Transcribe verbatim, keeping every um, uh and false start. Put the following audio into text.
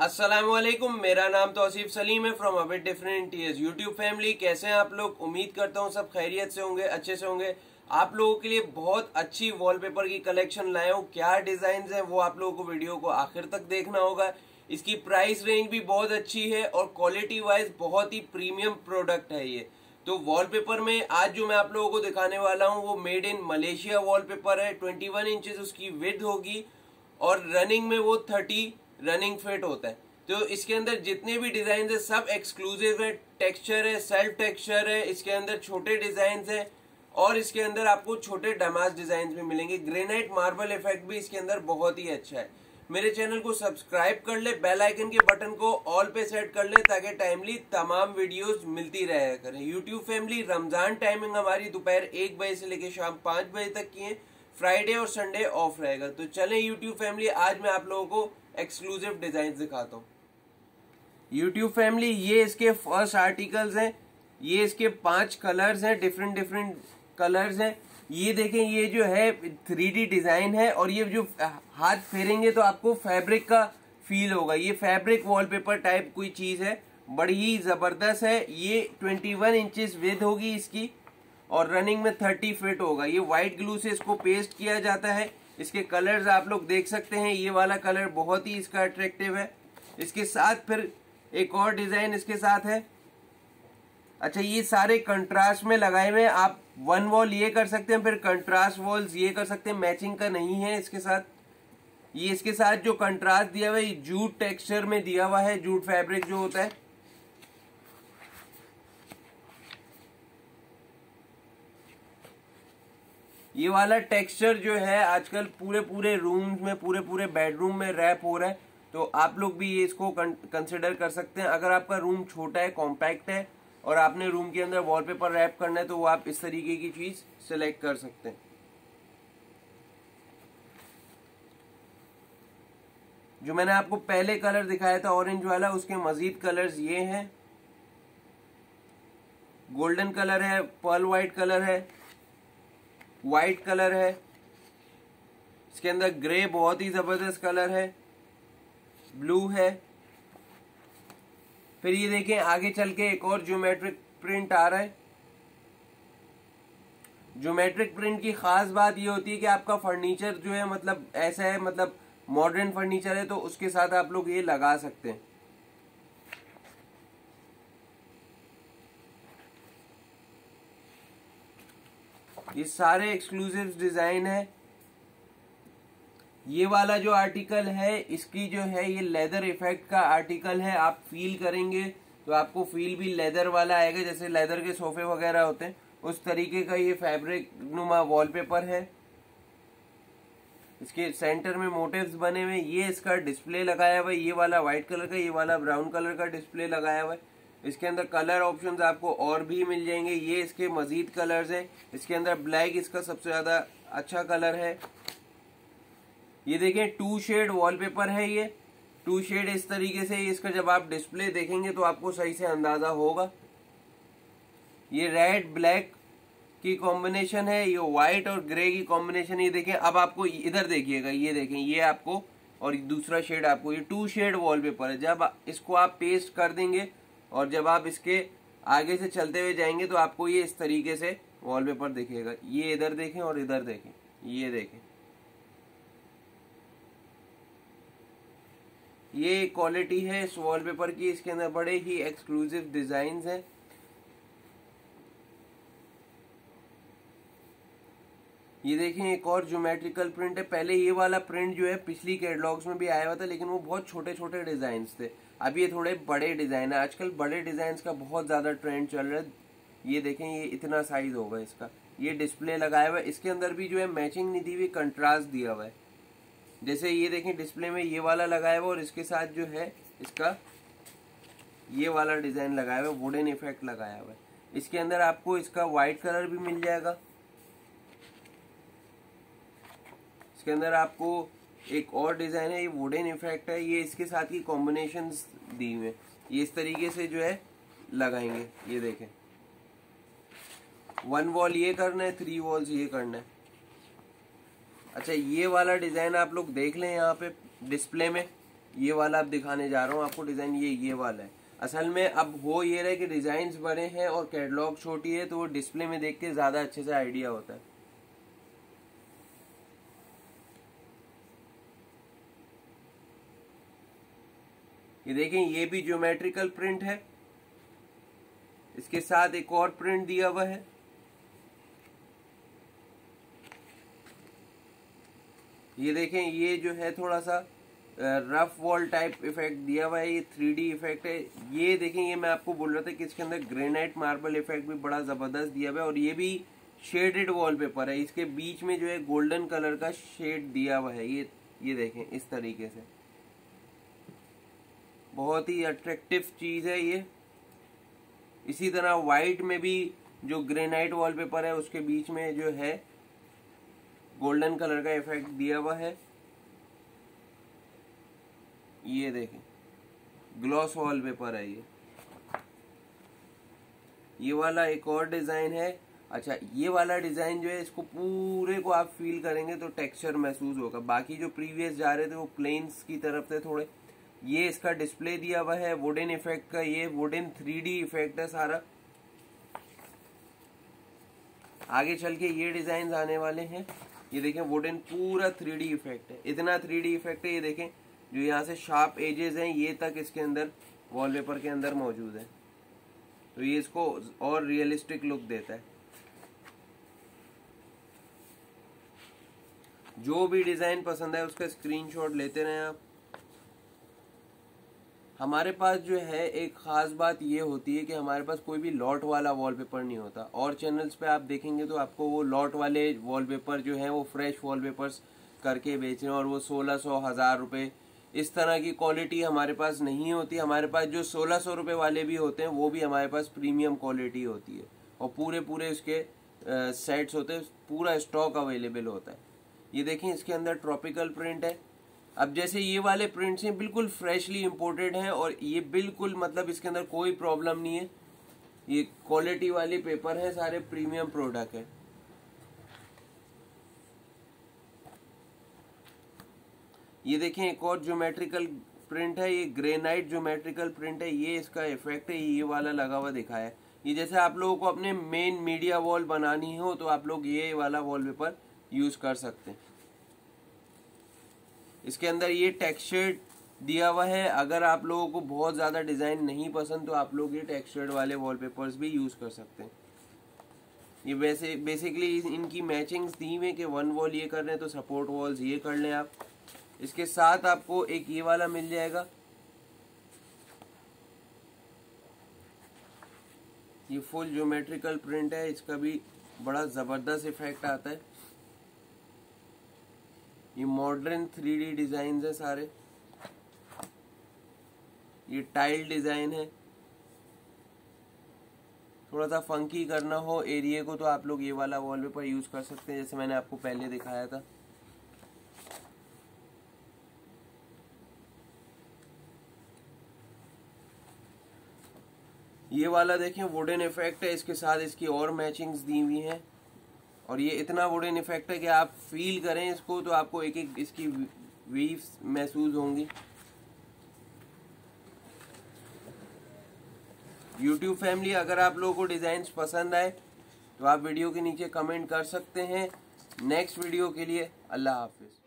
अस्सलामुअलैकुम, मेरा नाम तौसीफ सलीम है from a bit different interiors YouTube family. कैसे हैं आप लोग? उम्मीद करता हूँ सब खैरियत से होंगे, अच्छे से होंगे। आप लोगों के लिए बहुत अच्छी वॉलपेपर की कलेक्शन लाया हूँ। क्या डिजाइन है वो आप लोगों को वीडियो को आखिर तक देखना होगा। इसकी प्राइस रेंज भी बहुत अच्छी है और क्वालिटी वाइज बहुत ही प्रीमियम प्रोडक्ट है ये। तो वॉलपेपर में आज जो मैं आप लोगों को दिखाने वाला हूँ वो मेड इन मलेशिया वॉलपेपर है। इक्कीस इंचेस उसकी विड्थ होगी और रनिंग में वो तीस रनिंग फिट होता है। तो इसके अंदर जितने भी डिजाइन है सब एक्सक्लूसिव है। टेक्सचर है, सेल्फ टेक्सचर है, इसके अंदर छोटे डिजाइन है और इसके अंदर आपको छोटे डैमाज डिजाइन भी मिलेंगे। ग्रेनाइट मार्बल इफेक्ट भी इसके अंदर बहुत ही अच्छा है। मेरे चैनल को सब्सक्राइब कर ले, बेल आइकन के बटन को ऑल पे सेट कर ले ताकि टाइमली तमाम वीडियोस मिलती रहे करें। यूट्यूब फैमिली, रमजान टाइमिंग हमारी दोपहर एक बजे से लेकर शाम पाँच बजे तक की है। फ्राइडे और संडे ऑफ रहेगा। तो चलें यूट्यूब फैमिली, आज मैं आप लोगों को एक्सक्लूसिव डिजाइन दिखाता हूँ। यूट्यूब फैमिली, ये इसके फर्स्ट आर्टिकल्स हैं। ये इसके पांच कलर्स हैं, डिफरेंट डिफरेंट कलर्स हैं। ये देखें, ये जो है थ्री डी डिजाइन है और ये जो हाथ फेरेंगे तो आपको फैब्रिक का फील होगा। ये फैब्रिक वॉलपेपर टाइप कोई चीज है, बड़ी ही जबरदस्त है। ये इक्कीस इंचेस विड्थ होगी इसकी और रनिंग में तीस फिट होगा। ये व्हाइट ग्लू से इसको पेस्ट किया जाता है। इसके कलर्स आप लोग देख सकते हैं। ये वाला कलर बहुत ही इसका अट्रैक्टिव है। इसके साथ फिर एक और डिजाइन इसके साथ है। अच्छा, ये सारे कंट्रास्ट में लगाए हुए हैं। आप वन वॉल ये कर सकते हैं, फिर कंट्रास्ट वॉल्स ये कर सकते हैं। मैचिंग का नहीं है इसके साथ। ये इसके साथ जो कंट्रास्ट दिया हुआ है ये जूट टेक्सचर में दिया हुआ है, जूट फैब्रिक जो होता है। ये वाला टेक्सचर जो है आजकल पूरे पूरे रूम में, पूरे पूरे बेडरूम में रैप हो रहा है। तो आप लोग भी ये इसको कंसिडर कर सकते हैं। अगर आपका रूम छोटा है, कॉम्पैक्ट है और आपने रूम के अंदर वॉलपेपर रैप करना है तो वो आप इस तरीके की चीज सिलेक्ट कर सकते हैं। जो मैंने आपको पहले कलर दिखाया था ऑरेंज वाला, उसके मजीद कलर्स ये हैं। गोल्डन कलर है, पर्ल व्हाइट कलर है, व्हाइट कलर है, इसके अंदर ग्रे बहुत ही जबरदस्त कलर है, ब्लू है। फिर ये देखें, आगे चल के एक और ज्योमेट्रिक प्रिंट आ रहा है। ज्योमेट्रिक प्रिंट की खास बात ये होती है कि आपका फर्नीचर जो है मतलब ऐसा है, मतलब मॉडर्न फर्नीचर है तो उसके साथ आप लोग ये लगा सकते हैं। ये सारे एक्सक्लूसिव डिजाइन है। ये वाला जो आर्टिकल है इसकी जो है ये लेदर इफेक्ट का आर्टिकल है। आप फील करेंगे तो आपको फील भी लेदर वाला आएगा, जैसे लेदर के सोफे वगैरह होते हैं उस तरीके का ये फैब्रिक नुमा वॉलपेपर है। इसके सेंटर में मोटिव्स बने हुए। ये इसका डिस्प्ले लगाया हुआ है, ये वाला व्हाइट कलर का, ये वाला ब्राउन कलर का डिस्प्ले लगाया हुआ है। इसके अंदर कलर ऑप्शंस आपको और भी मिल जाएंगे। ये इसके मजीद कलर्स हैं। इसके अंदर ब्लैक इसका सबसे ज्यादा अच्छा कलर है। ये देखें, टू शेड वॉलपेपर है। ये टू शेड इस तरीके से इसका जब आप डिस्प्ले देखेंगे तो आपको सही से अंदाजा होगा। ये रेड ब्लैक की कॉम्बिनेशन है, ये व्हाइट और ग्रे की कॉम्बिनेशन। ये देखें, अब आपको इधर देखिएगा, ये देखें, ये आपको और दूसरा शेड आपको, ये टू शेड वॉलपेपर है। जब इसको आप पेस्ट कर देंगे और जब आप इसके आगे से चलते हुए जाएंगे तो आपको ये इस तरीके से वॉलपेपर दिखेगा। ये इधर देखें और इधर देखें, ये देखें, ये क्वालिटी है इस वॉलपेपर की। इसके अंदर बड़े ही एक्सक्लूसिव डिजाइन्स हैं। ये देखें, एक और ज्योमेट्रिकल प्रिंट है। पहले ये वाला प्रिंट जो है पिछली कैटलॉग्स में भी आया हुआ था लेकिन वो बहुत छोटे छोटे डिजाइन थे। अब ये थोड़े बड़े डिजाइन है। आजकल बड़े डिजाइन का बहुत ज्यादा ट्रेंड चल रहा है। ये देखें, ये इतना साइज होगा इसका। ये डिस्प्ले लगाया हुआ है। इसके अंदर भी जो है मैचिंग नहीं दी हुई, कंट्रास्ट दिया हुआ है। जैसे ये देखें, डिस्प्ले में ये वाला लगाया हुआ और इसके साथ जो है इसका ये वाला डिजाइन लगाया हुआ है, वुडन इफेक्ट लगाया हुआ है। इसके अंदर आपको इसका व्हाइट कलर भी मिल जाएगा। इसके अंदर आपको एक और डिजाइन है, ये वुडन इफेक्ट है। ये इसके साथ ही कॉम्बिनेशंस दी हुए, ये इस तरीके से जो है लगाएंगे। ये देखें, वन वॉल ये करना है, थ्री वॉल्स ये करना है। अच्छा, ये वाला डिजाइन आप लोग देख लें यहाँ पे डिस्प्ले में। ये वाला अब दिखाने जा रहा हूँ आपको डिजाइन, ये ये वाला है। असल में अब हो ये रहा है कि डिजाइन बड़े हैं और कैटलॉग छोटी है, तो वो डिस्प्ले में देख के ज्यादा अच्छे से आइडिया होता है। ये देखें, ये भी ज्योमेट्रिकल प्रिंट है, इसके साथ एक और प्रिंट दिया हुआ है। ये देखें, ये जो है थोड़ा सा रफ वॉल टाइप इफेक्ट दिया हुआ है, ये थ्री डी इफेक्ट है। ये देखें, ये मैं आपको बोल रहा था कि इसके अंदर ग्रेनाइट मार्बल इफेक्ट भी बड़ा जबरदस्त दिया हुआ है, और ये भी शेडेड वॉलपेपर है। इसके बीच में जो है गोल्डन कलर का शेड दिया हुआ है। ये ये देखें इस तरीके से, बहुत ही अट्रैक्टिव चीज है ये। इसी तरह व्हाइट में भी जो ग्रेनाइट वॉलपेपर है उसके बीच में जो है गोल्डन कलर का इफेक्ट दिया हुआ है। ये देखें, ग्लॉस वॉलपेपर है ये। ये वाला एक और डिजाइन है। अच्छा, ये वाला डिजाइन जो है, इसको पूरे को आप फील करेंगे तो टेक्सचर महसूस होगा। बाकी जो प्रीवियस जा रहे थे वो प्लेन्स की तरफ थे थोड़े। ये इसका डिस्प्ले दिया हुआ है वुडन इफेक्ट का, ये वुडन थ्री डी इफेक्ट है सारा। आगे चल के ये डिजाइन आने वाले हैं। ये देखें, वुडन पूरा थ्री डी इफेक्ट है, इतना थ्री डी इफेक्ट है। ये देखें, जो यहाँ से शार्प एजेस हैं ये तक इसके अंदर वॉलपेपर के अंदर मौजूद है, तो ये इसको और रियलिस्टिक लुक देता है। जो भी डिजाइन पसंद है उसका स्क्रीनशॉट लेते रहें आप। हमारे पास जो है एक खास बात ये होती है कि हमारे पास कोई भी लॉट वाला वॉलपेपर नहीं होता। और चैनल्स पे आप देखेंगे तो आपको वो लॉट वाले वॉलपेपर जो है वो फ्रेश वॉलपेपर्स करके बेच रहे हैं, और वो सोलह सौ हजार रुपये इस तरह की क्वालिटी हमारे पास नहीं होती। हमारे पास जो सोलह सौ रुपये वाले भी होते हैं वो भी हमारे पास प्रीमियम क्वालिटी होती है, और पूरे पूरे उसके सेट्स होते हैं, पूरा स्टॉक अवेलेबल होता है। ये देखें, इसके अंदर ट्रॉपिकल प्रिंट है। अब जैसे ये वाले प्रिंट्स हैं बिल्कुल फ्रेशली इंपोर्टेड हैं, और ये बिल्कुल मतलब इसके अंदर कोई प्रॉब्लम नहीं है। ये क्वालिटी वाले पेपर है, सारे प्रीमियम प्रोडक्ट है। ये देखें, एक और ज्योमेट्रिकल प्रिंट है, ये ग्रेनाइट ज्योमेट्रिकल प्रिंट है। ये इसका इफेक्ट है, ये वाला लगा हुआ दिखा है। ये जैसे आप लोगों को अपने मेन मीडिया वॉल बनानी हो तो आप लोग ये वाला वॉलपेपर यूज कर सकते हैं। इसके अंदर ये टेक्सचर्ड दिया हुआ है। अगर आप लोगों को बहुत ज़्यादा डिज़ाइन नहीं पसंद तो आप लोग ये टेक्सचर्ड वाले वॉलपेपर्स भी यूज़ कर सकते हैं। ये वैसे बेसिकली इनकी मैचिंग्स दी हुई है कि वन वॉल ये कर रहे हैं तो सपोर्ट वॉल्स ये कर लें आप। इसके साथ आपको एक ये वाला मिल जाएगा, ये फुल ज्योमेट्रिकल प्रिंट है। इसका भी बड़ा ज़बरदस्त इफेक्ट आता है। ये मॉडर्न थ्री डी डिजाइन है सारे। ये टाइल डिजाइन है। थोड़ा सा फंकी करना हो एरिया को तो आप लोग ये वाला वॉलपेपर यूज कर सकते हैं, जैसे मैंने आपको पहले दिखाया था। ये वाला देखें, वुडन इफेक्ट है, इसके साथ इसकी और मैचिंग्स दी हुई हैं, और ये इतना वुडन इफेक्ट है कि आप फील करें इसको तो आपको एक एक इसकी वीव्स महसूस होंगी। यूट्यूब फैमिली, अगर आप लोगों को डिजाइन्स पसंद आए तो आप वीडियो के नीचे कमेंट कर सकते हैं। नेक्स्ट वीडियो के लिए अल्लाह हाफिज।